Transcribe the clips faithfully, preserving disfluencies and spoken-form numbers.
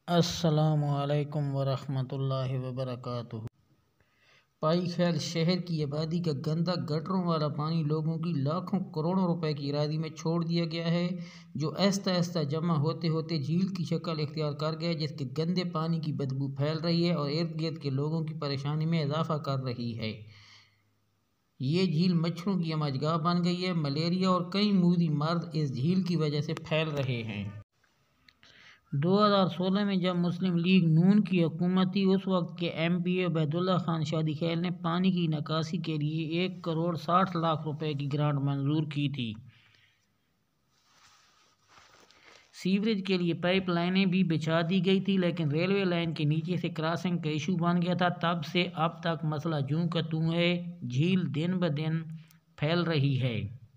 السلام علیکم ورحمۃ اللہ وبرکاتہ۔ پائی خیل شہر کی آبادی کا گندا گٹروں والا پانی لوگوں کی لاکھوں کروڑوں روپے کی اراضی میں چھوڑ دیا گیا ہے، جو آہستہ آہستہ جمع ہوتے ہوتے جھیل کی شکل اختیار کر گیا، جس کے گندے پانی کی بدبو پھیل رہی ہے اور ارد گرد کے لوگوں کی پریشانی میں اضافہ کر رہی ہے۔ یہ جھیل مچھروں کی امچگاہ بن گئی ہے۔ ملیریا اور کئی موذی مرض اس جھیل کی وجہ سے پھیل رہے ہیں۔ دو ہزار سولہ میں جب مسلم لیگ نون کی حکومت تھی، اس وقت کے M P A Ubaidullah Khan Shadi Khel نے پانی کی نکاسی کے لیے ایک کروڑ ساٹھ لاکھ روپے کی گرانٹ منظور کی تھی۔ سیوریج کے لیے پائپ لائنیں بھی بچھا دی گئی تھی، لیکن ریلوے لائن کے نیچے سے کراسنگ کا ایشو بن گیا تھا۔ تب سے اب تک مسئلہ جوں کا توں ہے۔ جھیل دن بہ دن پھیل رہی ہے۔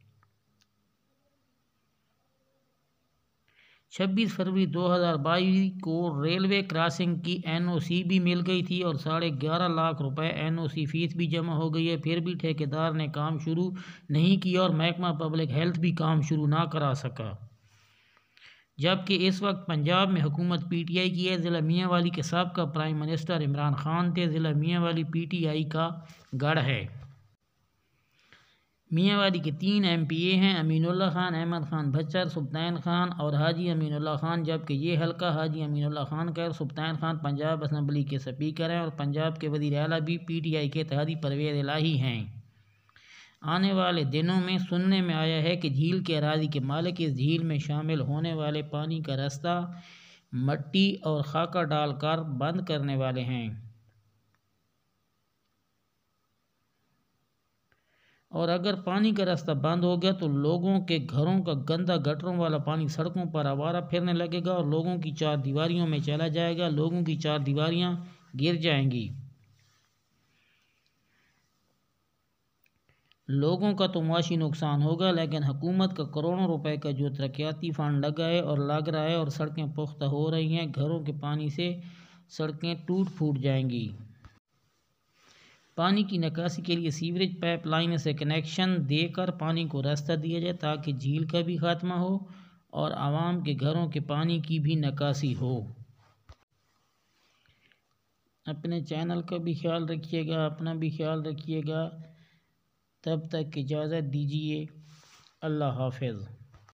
چھبیس فروری دو ہزار بائیس کو ریلوے کراسنگ کی این او سی بھی مل گئی تھی اور ساڑھے گیارہ لاکھ روپے این او سی فیس بھی جمع ہو گئی ہے، پھر بھی ٹھیکیدار نے کام شروع نہیں کیا اور محکمہ پبلک ہیلتھ بھی کام شروع نہ کرا سکا۔ جبکہ اس وقت پنجاب میں حکومت پی ٹی آئی کی ہے۔ ضلع میاں والی کے سابقہ پرائم منسٹر عمران خان تھے۔ ضلع میاں والی پی ٹی آئی کا گڑھ ہے۔ میاں والی کے تین ایم پی اے ہیں: امین اللہ خان، احمد خان بچر، سبطین خان اور حاجی امین اللہ خان، جبکہ یہ حلقہ حاجی امین اللہ خان کا ہے اور سبطین خان پنجاب اسمبلی کے سپیکر ہیں اور پنجاب کے وزیر اعلیٰ بھی پی ٹی آئی کے اتحادی پرویز الہی ہیں۔ آنے والے دنوں میں سننے میں آیا ہے کہ جھیل کے اراضی کے مالک اس جھیل میں شامل ہونے والے پانی کا راستہ مٹی اور خاکہ ڈال کر بند کرنے والے ہیں، اور اگر پانی کا راستہ بند ہو گیا تو لوگوں کے گھروں کا گندا گٹروں والا پانی سڑکوں پر آوارہ پھرنے لگے گا اور لوگوں کی چار دیواریوں میں چلا جائے گا۔ لوگوں کی چار دیواریاں گر جائیں گی۔ لوگوں کا تو معاشی نقصان ہوگا، لیکن حکومت کا کروڑوں روپے کا جو ترقیاتی فنڈ لگا ہے اور لگ رہا ہے اور سڑکیں پختہ ہو رہی ہیں، گھروں کے پانی سے سڑکیں ٹوٹ پھوٹ جائیں گی۔ پانی کی نکاسی کے لیے سیوریج پائپ لائن سے کنیکشن دے کر پانی کو راستہ دیا جائے تاکہ جھیل کا بھی خاتمہ ہو اور عوام کے گھروں کے پانی کی بھی نکاسی ہو۔ اپنے چینل کا بھی خیال رکھیے گا، اپنا بھی خیال رکھیے گا۔ تب تک اجازت دیجیے۔ اللہ حافظ۔